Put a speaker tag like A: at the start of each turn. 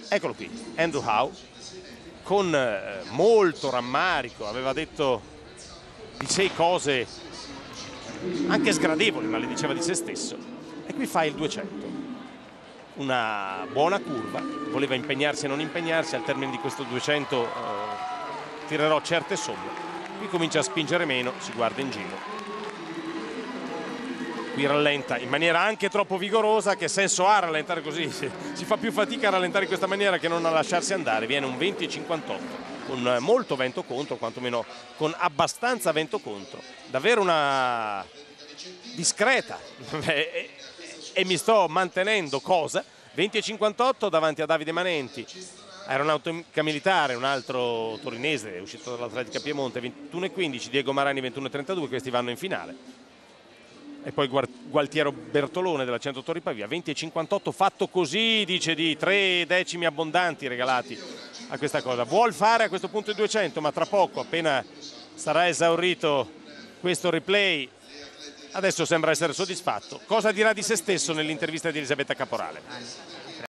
A: Eccolo qui, Andrew Howe, con molto rammarico, aveva detto di sé cose anche sgradevoli, ma le diceva di se stesso, e qui fa il 200. Una buona curva, voleva impegnarsi e non impegnarsi, al termine di questo 200 tirerò certe somme. Qui comincia a spingere meno, si guarda in giro. Qui rallenta in maniera anche troppo vigorosa. Che senso ha rallentare così? Si fa più fatica a rallentare in questa maniera che non a lasciarsi andare. Viene un 20,58 con molto vento contro, quantomeno con abbastanza vento contro. Davvero una discreta e mi sto mantenendo cosa? 20,58 davanti a Davide Manenti, Aeronautica Militare, un altro torinese uscito dall'Atletica Piemonte, 21,15, Diego Marani 21,32, questi vanno in finale. E poi Gualtiero Bertolone della 100 Tori Pavia, 20,58, fatto così, dice, di 3 decimi abbondanti regalati a questa cosa. Vuol fare a questo punto il 200, ma tra poco, appena sarà esaurito questo replay, adesso sembra essere soddisfatto. Cosa dirà di se stesso nell'intervista di Elisabetta Caporale?